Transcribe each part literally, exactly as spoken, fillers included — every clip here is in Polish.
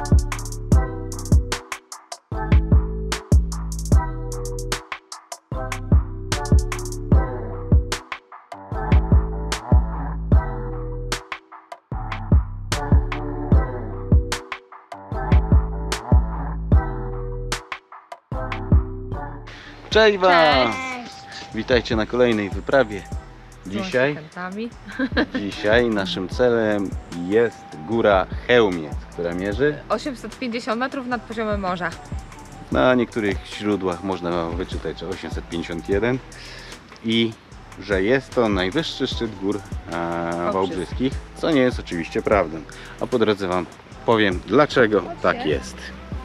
Cześć Wam! Cześć. Witajcie na kolejnej wyprawie. Dzisiaj, dzisiaj naszym celem jest góra Chełmiec, która mierzy osiemset pięćdziesiąt metrów nad poziomem morza. na niektórych źródłach można wyczytać, że osiemset pięćdziesiąt jeden i że jest to najwyższy szczyt gór e, wałbrzyskich, co nie jest oczywiście prawdą. A po drodze Wam powiem, dlaczego tak jest.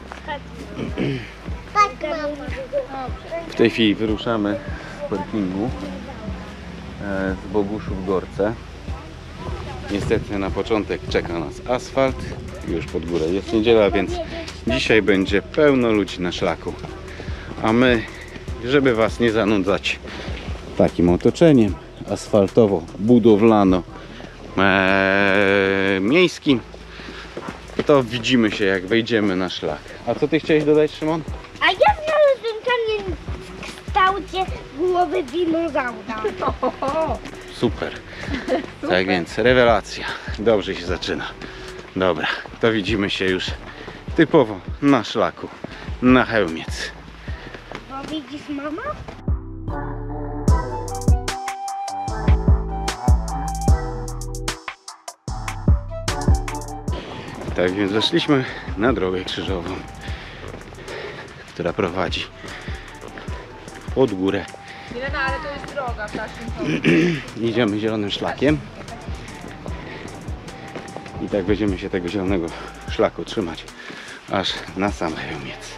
W tej chwili wyruszamy z parkingu e, z Boguszów Gorce. Niestety na początek czeka nas asfalt, już pod górę jest niedziela, więc dzisiaj będzie pełno ludzi na szlaku. A my, żeby Was nie zanudzać takim otoczeniem asfaltowo-budowlano e, miejskim, to widzimy się, jak wejdziemy na szlak. A co Ty chciałeś dodać, Szymon? A ja znalazłem kamień w kształcie głowy dinozaura. Super. Tak więc rewelacja. Dobrze się zaczyna. Dobra, to widzimy się już typowo na szlaku, na Chełmiec. Bo widzisz, mama? Tak więc weszliśmy na drogę krzyżową, która prowadzi pod górę. Milena, ale to jest droga w naszym Idziemy zielonym szlakiem i tak będziemy się tego zielonego szlaku trzymać aż na sam Chełmiec.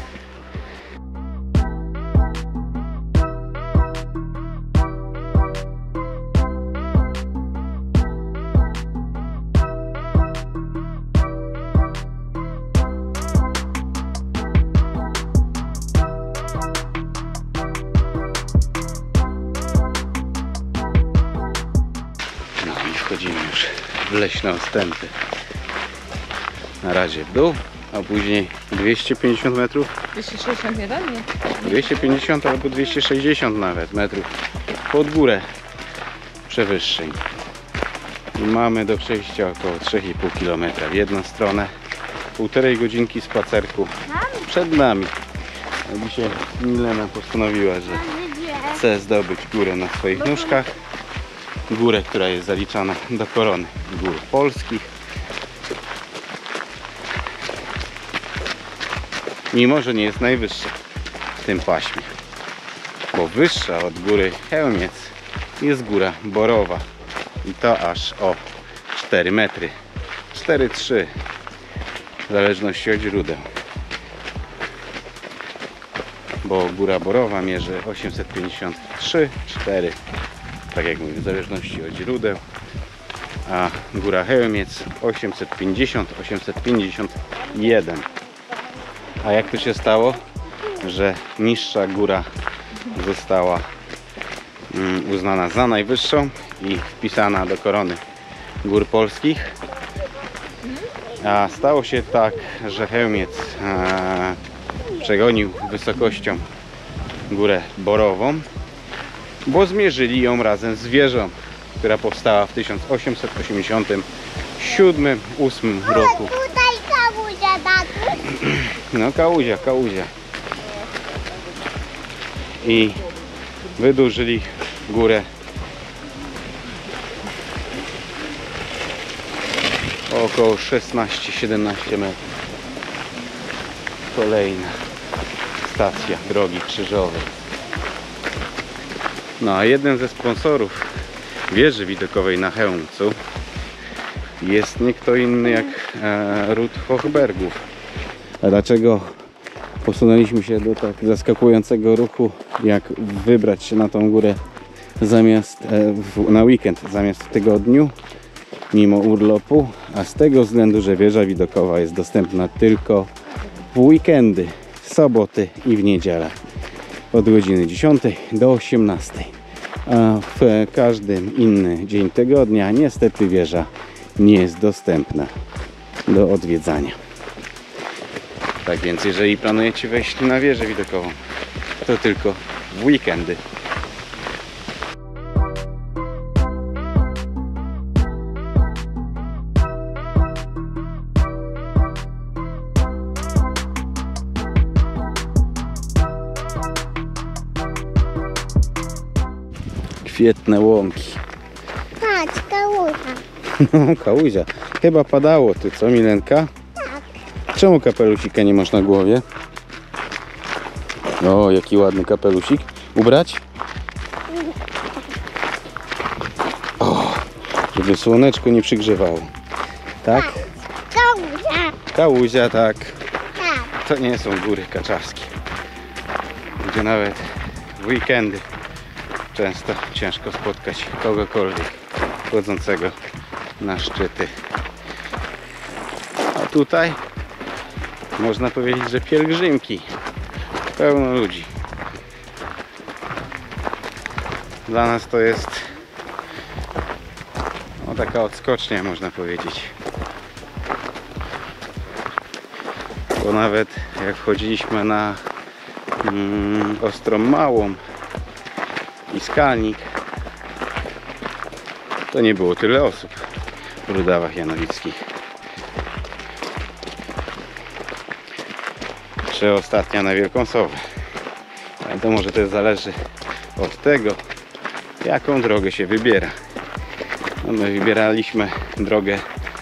Wchodzimy już w leśne ostępy. Na razie w dół, a później dwieście pięćdziesiąt metrów, dwieście sześćdziesiąt jeden? Nie. dwieście pięćdziesiąt albo dwieście sześćdziesiąt nawet metrów pod górę przewyższeń. I mamy do przejścia około trzy i pół kilometra w jedną stronę. Półtorej godzinki spacerku przed nami. A dzisiaj Milena postanowiła, że chce zdobyć górę na swoich nóżkach. Górę, która jest zaliczana do korony gór polskich. Mimo że nie jest najwyższa w tym paśmie. Bo wyższa od góry Chełmiec jest góra Borowa. I to aż o cztery metry. cztery trzy w zależności od źródeł. Bo góra Borowa mierzy osiemset pięćdziesiąt trzy cztery. Tak jak mówię, w zależności od źródeł, a góra Chełmiec osiemset pięćdziesiąt osiemset pięćdziesiąt jeden. A jak to się stało, że niższa góra została mm, uznana za najwyższą i wpisana do korony gór polskich? A stało się tak, że Chełmiec e, przegonił wysokością górę Borową, bo zmierzyli ją razem z wieżą, która powstała w tysiąc osiemset osiemdziesiątym siódmym ósmym roku. Tutaj kałuzia, tatu. No kałuzia, kałuzia. I wydłużyli górę o około szesnaście siedemnaście metrów. Kolejna stacja drogi krzyżowej. No a jeden ze sponsorów wieży widokowej na Chełmcu jest nie kto inny jak e, ród Hochbergów. A dlaczego posunęliśmy się do tak zaskakującego ruchu, jak wybrać się na tą górę zamiast e, w, na weekend zamiast w tygodniu, mimo urlopu? A z tego względu, że wieża widokowa jest dostępna tylko w weekendy, w soboty i w niedzielę od godziny dziesiątej do osiemnastej. A w każdy inny dzień tygodnia niestety wieża nie jest dostępna do odwiedzania. Tak więc jeżeli planujecie wejść na wieżę widokową, to tylko w weekendy. Kwietne łąki. Patrz, kałuża. No, Kałuzia. Chyba padało, ty co, Milenka? Tak. Czemu kapelusika nie masz na głowie? O, jaki ładny kapelusik. Ubrać? O, żeby słoneczko nie przygrzewało. Tak? Kałuża. Kałuzia, tak. Tak. To nie są góry kaczawskie, gdzie nawet w weekendy często ciężko spotkać kogokolwiek chodzącego na szczyty. A tutaj można powiedzieć, że pielgrzymki. Pełno ludzi. Dla nas to jest no, taka odskocznia, można powiedzieć. Bo nawet jak wchodziliśmy na mm, Ostrą Małą i Skalnik, to nie było tyle osób w Rudawach Janowickich. Czy ostatnia na Wielką Sowę. Ale to może też zależy od tego, jaką drogę się wybiera. No my wybieraliśmy drogę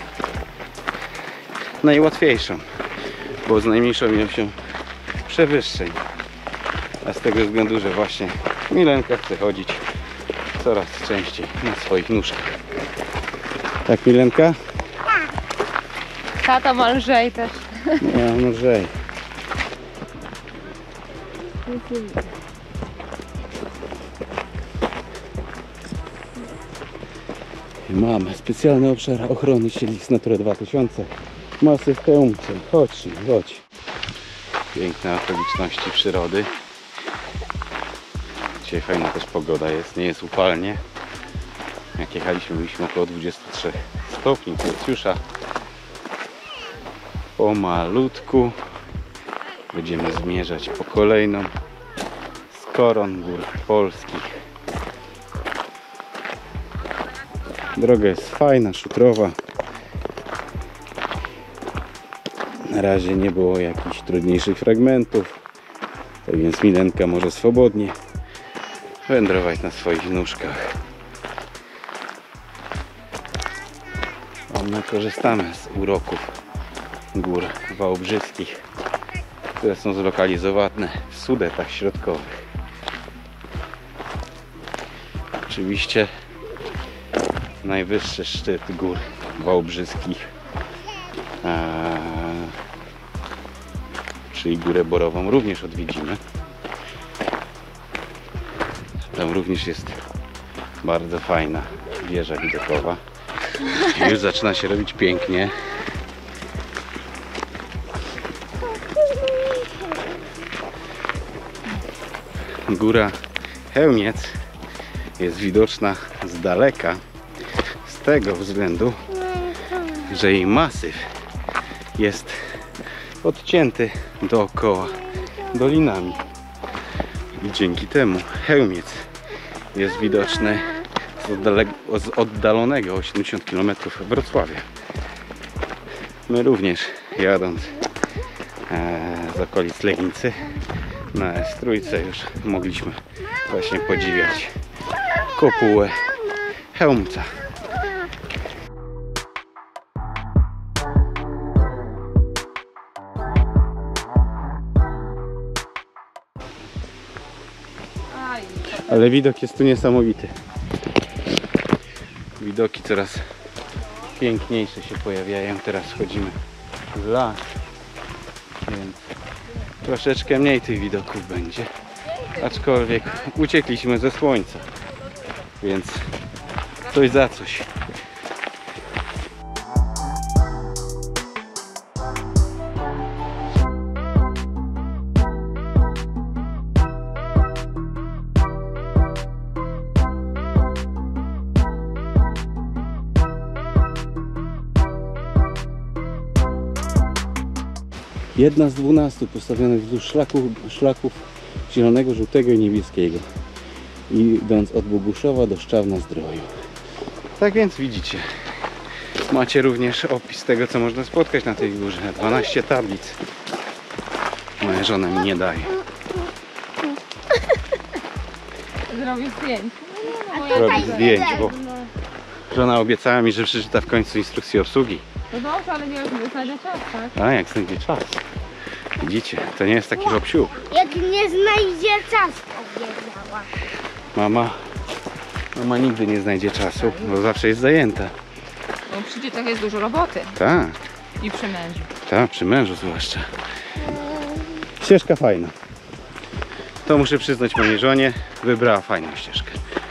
najłatwiejszą, bo z najmniejszą ilością przewyższeń. A z tego względu, że właśnie Milenka chce chodzić coraz częściej na swoich nóżkach. Tak, Milenka? Tata ma lżej też. Ja mam lżej. Mamy specjalny obszar ochrony siedlisk Natura dwa tysiące. Masyw Chełmce. Chodź, chodź. Piękne okoliczności przyrody. Dzisiaj fajna też pogoda jest, nie jest upalnie. Jak jechaliśmy, byliśmy około dwudziestu trzech stopni Celsjusza. Pomalutku będziemy zmierzać po kolejną z koron gór polskich. Droga jest fajna, szutrowa. Na razie nie było jakichś trudniejszych fragmentów, tak więc Milenka może swobodnie wędrować na swoich nóżkach. A my korzystamy z uroków gór wałbrzyskich, które są zlokalizowane w Sudetach środkowych. Oczywiście najwyższy szczyt gór wałbrzyskich, eee, czyli Górę Borową, również odwiedzimy. Tam również jest bardzo fajna wieża widokowa. Już zaczyna się robić pięknie. Góra Chełmiec jest widoczna z daleka z tego względu, że jej masyw jest odcięty dookoła dolinami i dzięki temu Chełmiec jest widoczny z, oddale- z oddalonego o siedemdziesiąt kilometrów Wrocławia. My również jadąc e, z okolic Legnicy na S trzy już mogliśmy właśnie podziwiać kopułę Chełmca. Ale widok jest tu niesamowity. Widoki coraz piękniejsze się pojawiają. Teraz wchodzimy w las, więc troszeczkę mniej tych widoków będzie. Aczkolwiek uciekliśmy ze słońca, więc coś za coś. Jedna z dwunastu postawionych wzdłuż szlaku, szlaków zielonego, żółtego i niebieskiego. Idąc od Boguszowa do Szczawna-Zdroju. Tak więc widzicie, macie również opis tego, co można spotkać na tej górze. dwanaście tablic. Moja żona mi nie daje. Zrobię zdjęcie. Robić zdjęć, bo żona obiecała mi, że przeczyta w końcu instrukcję obsługi. No dobrze, ale nie nie znajdę czas, tak? A jak znajdzie czas. Widzicie, to nie jest taki hop-siup. Jak nie znajdzie czas, powiedziała. Mama, mama nigdy nie znajdzie czasu, bo zawsze jest zajęta. Bo przy dzieciach jest dużo roboty. Tak, I przy mężu. tak, przy mężu zwłaszcza. Ścieżka fajna. To muszę przyznać mojej żonie, wybrała fajną ścieżkę.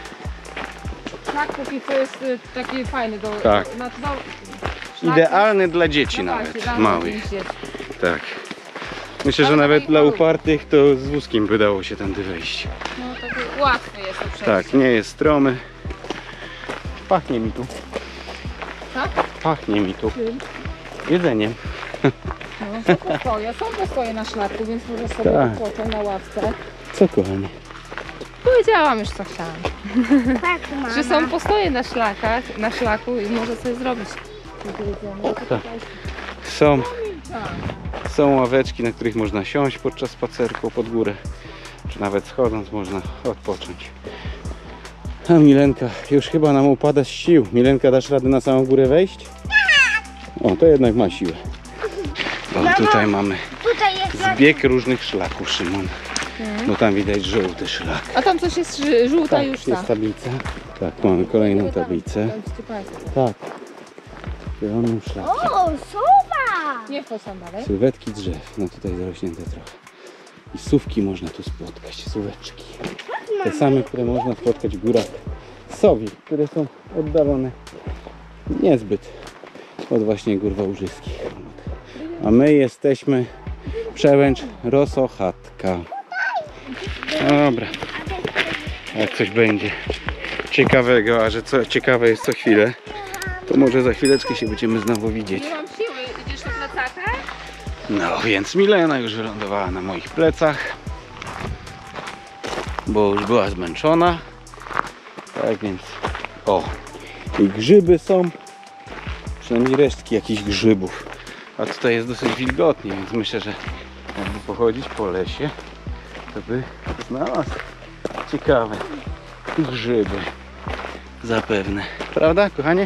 Tak, póki co jest y, taki fajny do... Tak. Na, do szlaki. Idealny dla dzieci No nawet, właśnie, idealny małych. dla dzieci. Tak. Myślę, że Ale nawet i dla małych. upartych to z wózkiem by dało się tędy wejść. No taki łatwy jest to przejście. Tak, nie jest stromy. Pachnie mi tu. Tak? Pachnie mi tu. Czym? Jedzeniem. No, są postoje, są postoje na szlaku, więc może sobie Tak. odpocząć na ławce. Co kochanie? Powiedziałam już co chciałam. Tak, mama. Że są postoje na szlakach, na szlaku i może sobie zrobić. Tak. Są, Tak. są ławeczki, na których można siąść podczas spacerku pod górę. Czy nawet schodząc można odpocząć. A Milenka już chyba nam upada z sił. Milenka, dasz radę na samą górę wejść? O, to jednak ma siłę. Bo tutaj mamy Tutaj jest zbieg różnych szlaków, Szymon. No tam widać żółty szlak. A tam coś jest ż- żółta Tak, już jest ta. tablica. Tak, mamy kolejną tablicę. Tak. Zielonym szlakiem. O, sowa! Nie wchodź tam dalej. Sylwetki drzew. No tutaj zarośnięte trochę. I sówki można tu spotkać, sóweczki. Te same, które można spotkać w górach Sowi, które są oddalone niezbyt od właśnie gór wałbrzyskich. A my jesteśmy Przełęcz Rosochatka. Dobra. Jak coś będzie ciekawego, a że co ciekawe jest co chwilę, to może za chwileczkę się będziemy znowu widzieć. Nie mam siły, idziesz na plecaka? No więc Milena już wylądowała na moich plecach, bo już była zmęczona. Tak więc, o, i grzyby są, przynajmniej resztki jakichś grzybów. A tutaj jest dosyć wilgotnie, więc myślę, że jakby pochodzić po lesie, to by znalazł ciekawe grzyby. Zapewne. Prawda, kochanie?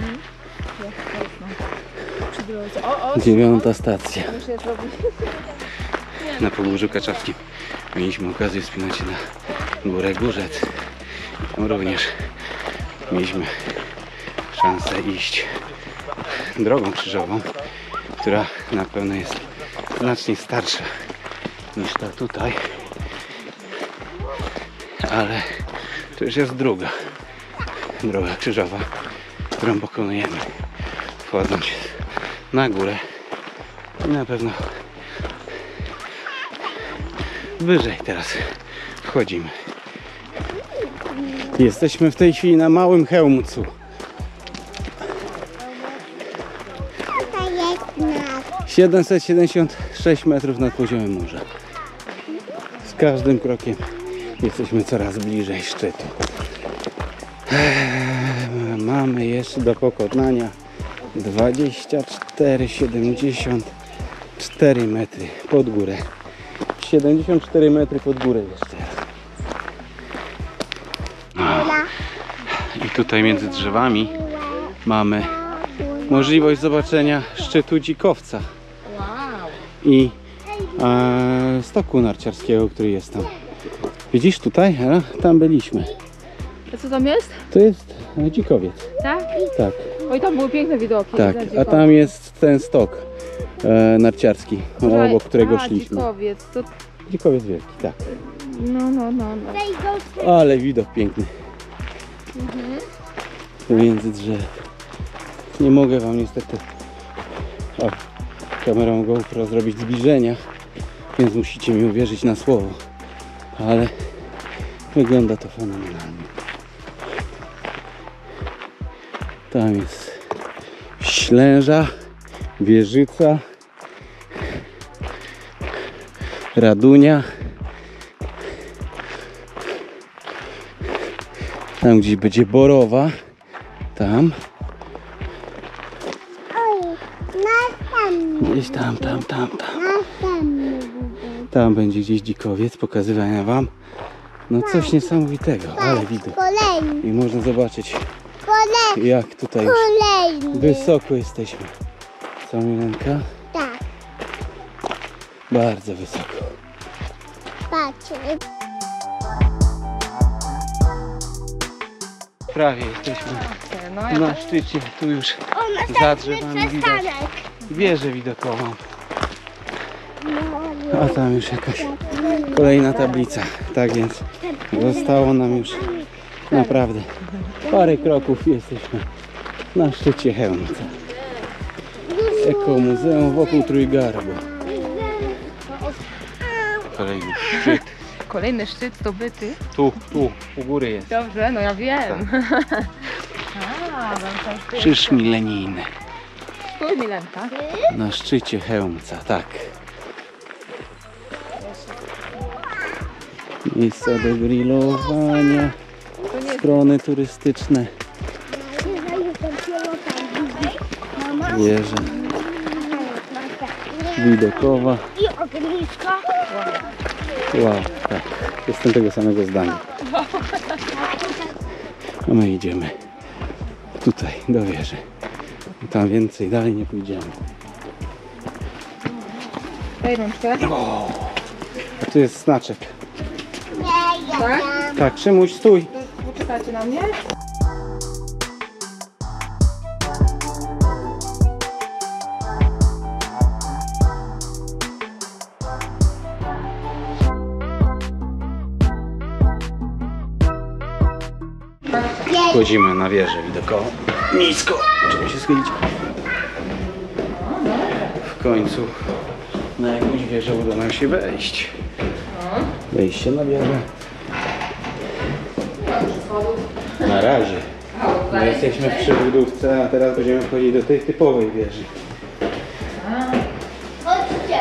Przy drodze. O, o, Dziewiąta stacja. muszę zrobić. Na Pogórzu Kaczawskim mieliśmy okazję wspinać się na górę Górzec. Tam również mieliśmy szansę iść drogą krzyżową, która na pewno jest znacznie starsza niż ta tutaj, ale to już jest druga droga krzyżowa, którą pokonujemy, wchodząc na górę i na pewno wyżej teraz wchodzimy. Jesteśmy w tej chwili na Małym Chełmcu. siedemset siedemdziesiąt sześć metrów nad poziomem morza. Z każdym krokiem jesteśmy coraz bliżej szczytu. Eee, mamy jeszcze do pokonania dwadzieścia cztery przecinek siedemdziesiąt cztery metry pod górę. siedemdziesiąt cztery metry pod górę jeszcze. I tutaj między drzewami mamy możliwość zobaczenia szczytu Dzikowca Wow. i e, stoku narciarskiego, który jest tam. Widzisz tutaj? A? Tam byliśmy. A co tam jest? To jest e, dzikowiec. Tak? Tak, Oj, tam były piękne widoki. tak. za A dzikowiec. tam jest ten stok e, narciarski, Że- obok którego a, szliśmy. dzikowiec, to... Dzikowiec wielki, tak. No, no, no, no. Ale widok piękny. Między drzew. Nie mogę wam niestety o, kamerą GoPro zrobić zbliżenia, więc musicie mi uwierzyć na słowo. Ale wygląda to fenomenalnie. Tam jest Ślęża, Wieżyca. Radunia. Tam gdzieś będzie Borowa. Tam. Oj, następny. Gdzieś tam, tam, tam, tam. Następny. Tam będzie gdzieś dzikowiec, pokazywania wam. No coś niesamowitego, ale widok. Kolejny. I można zobaczyć, Kolejny. jak tutaj już Kolejny. wysoko jesteśmy. Co, Milenka? Tak, Bardzo wysoko. patrz. Prawie jesteśmy No, ja na szczycie. Tu już O, za następny drzewami widać przystanek. wieżę widokową. No, A tam już jakaś kolejna tablica. Tak więc zostało nam już naprawdę parę kroków i jesteśmy na szczycie Chełmca. Ekomuzeum wokół Trójgarbu. Kolejny szczyt. Kolejny szczyt zdobyty. Tu, tu, u góry jest. Dobrze, no ja wiem. A, no to Krzyż milenijny. Stój, Milenka. Na szczycie Chełmca, tak. Miejsca do grillowania, strony turystyczne, wieża widokowa. I ognisko. Wow, tak. Jestem tego samego zdania. A my idziemy tutaj do wieży. Tam więcej dalej nie pójdziemy. Daj rączkę. A tu jest znaczek. Nie, ja Tak? tam. Tak, Szymuś, stój. Poczekajcie na mnie. Wchodzimy na wieżę widokową. Nisko. Trzeba się schylić. W końcu na jakąś wieżę uda nam się wejść. Wejście na wieżę. Na razie. My jesteśmy przy budówce, a teraz będziemy wchodzić do tej typowej wieży. Chodźcie.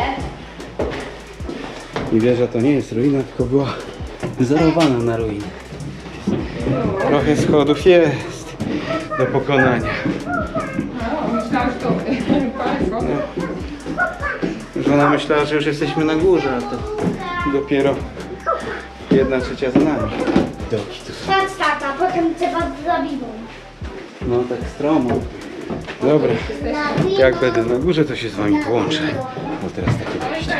I wieża to nie jest ruina, tylko była wzorowana na ruinę. Trochę schodów jest do pokonania. Myślałam, że to państwo. Żona myślała, że już jesteśmy na górze, a to dopiero jedna trzecia za nami. Widoki tu są. Patrz tata, potem trzeba zrobić. No tak stromo. Dobra, jak będę na górze, to się z wami połączę. Bo teraz takie wejście.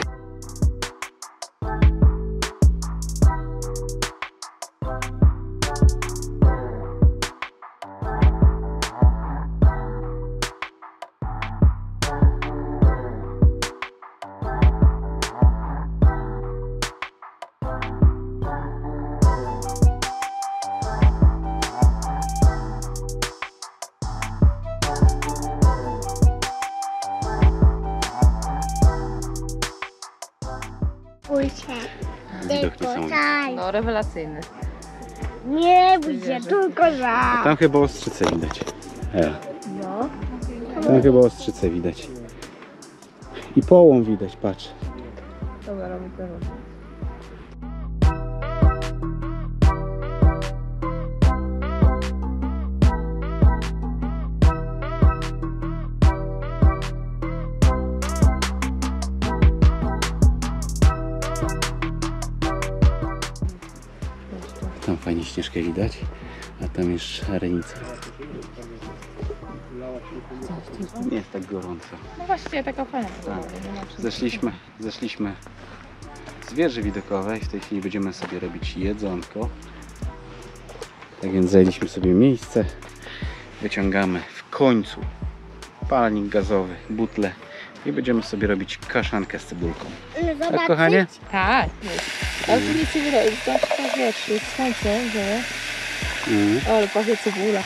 Pójdźcie. Widok Tylko niesamowity. żal. No, rewelacyjny. Nie bój się, tylko żal. Tam chyba ostrzyce widać. E, No. tam chyba ostrzyce widać. I połom widać, patrz. Dobra, robię to. Tam fajnie Śnieżkę widać, a tam jest Szarenica. Nie jest tak gorąco. No właściwie taka fajna. Zeszliśmy, zeszliśmy z wieży widokowej. W tej chwili będziemy sobie robić jedzonko. Tak więc zajęliśmy sobie miejsce. Wyciągamy w końcu palnik gazowy, butlę i będziemy sobie robić kaszankę z cebulką. Tak, kochanie? Tak. Ale tu nic nie widać, zobaczcie tak wiesz, jest słońce, że... Mhm. Ale pachnie cebula.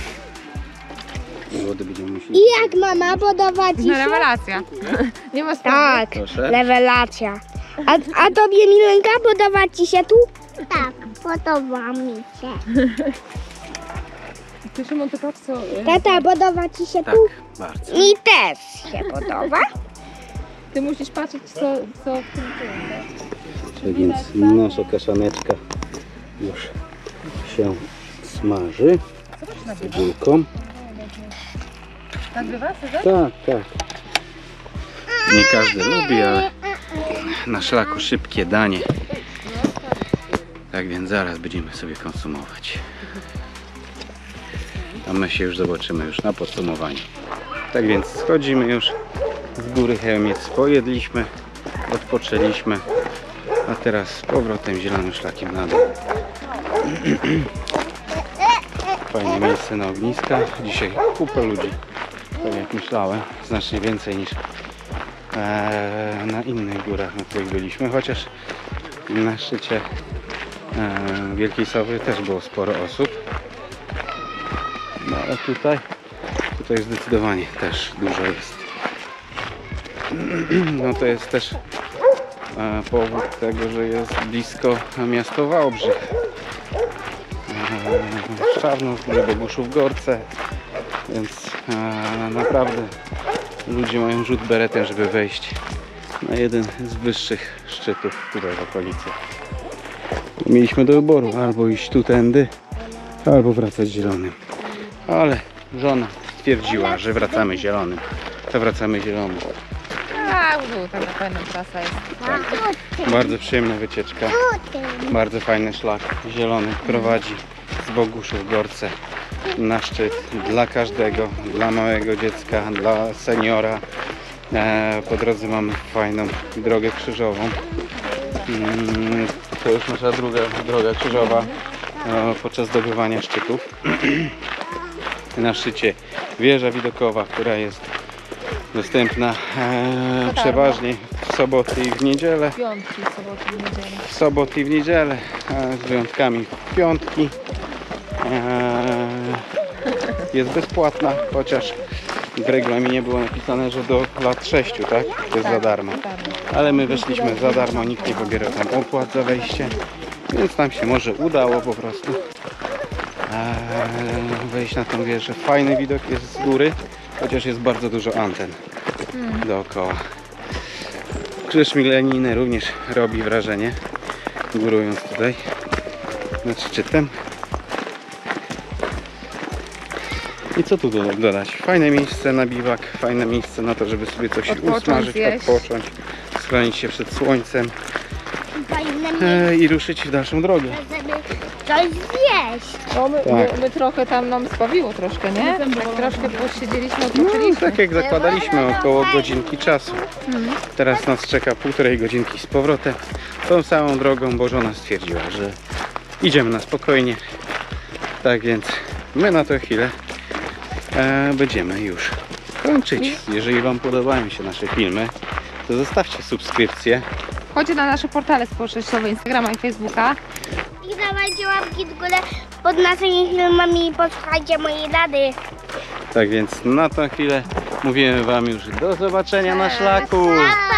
Wody będziemy musieli. I jak mama podoba ci No się? rewelacja. Nie ma sprawy. Tak, Proszę. rewelacja. A, a tobie Milenka podoba ci się tu? Tak, podoba mi się. Ty, Szymon, to patrz co... y, Tata, podoba ci się Tak, tu? bardzo. Mi też się podoba. Ty musisz patrzeć, co, co w tym tym. Tak więc nasza kaszaneczka już się smaży Zobacz, z nagrywa. cebulką. Nagrywa, Cezar? Tak, tak. Nie każdy lubi, ale na szlaku szybkie danie. Tak więc zaraz będziemy sobie konsumować. A my się już zobaczymy już na podsumowaniu. Tak więc schodzimy już z góry Chełmiec. Pojedliśmy, odpoczęliśmy. A teraz z powrotem zielonym szlakiem na dół. Fajne miejsce na ogniska. Dzisiaj kupę ludzi. Tak jak myślałem, znacznie więcej niż e, na innych górach, na których byliśmy, chociaż na szczycie e, Wielkiej Sowy też było sporo osób. No ale tutaj, tutaj zdecydowanie też dużo jest. No to jest też e, powód tego, że jest blisko miasto Wałbrzych. E, Szczawno, Boguszów, Gorce. Więc e, naprawdę ludzie mają rzut beretem, żeby wejść na jeden z wyższych szczytów tutaj w okolicy. Mieliśmy do wyboru albo iść tu tędy, albo wracać zielonym. Ale żona stwierdziła, że wracamy zielonym. To wracamy zielonym. A, w dół, tam na pewno trasa jest. Bardzo przyjemna wycieczka. Bardzo fajny szlak zielony prowadzi z Boguszów, Gorce na szczyt dla każdego, dla małego dziecka, dla seniora. E, po drodze mamy fajną drogę krzyżową. Mm, to już nasza druga droga krzyżowa e, podczas zdobywania szczytów. Na szczycie wieża widokowa, która jest dostępna e, przeważnie w soboty i w niedzielę. Piątki, soboty i niedzielę. W soboty i w niedzielę, e, z wyjątkami w piątki. E, jest bezpłatna, chociaż w regulaminie było napisane, że do lat sześciu, tak? To jest za darmo. Ale my weszliśmy za darmo, nikt nie pobierał tam opłat za wejście, więc nam się może udało po prostu e, wejść na tą wieżę. Fajny widok jest z góry, chociaż jest bardzo dużo anten dookoła. Krzyż milenijny również robi wrażenie, górując tutaj nad szczytem. I co tu do- dodać? Fajne miejsce na biwak, fajne miejsce na to, żeby sobie coś Odpocząć, usmażyć, zjeść. odpocząć, schronić się przed słońcem Fajne e, i ruszyć w dalszą drogę. żeby coś zjeść. No, my, Tak. my, my trochę tam nam spawiło troszkę, nie? Tak troszkę posiedzieliśmy, No, odpoczęliśmy. tak jak zakładaliśmy, około godzinki czasu. Teraz nas czeka półtorej godzinki z powrotem. Tą samą drogą, bo żona stwierdziła, że idziemy na spokojnie. Tak więc my na tę chwilę e, będziemy już kończyć. Jeżeli Wam podobają się nasze filmy, to zostawcie subskrypcję. Chodźcie na nasze portale społecznościowe, Instagrama i Facebooka. I dawajcie łapki w górę pod naszymi filmami i posłuchajcie mojej rady. Tak więc na tę chwilę mówimy Wam już do zobaczenia na szlaku. Pa, pa!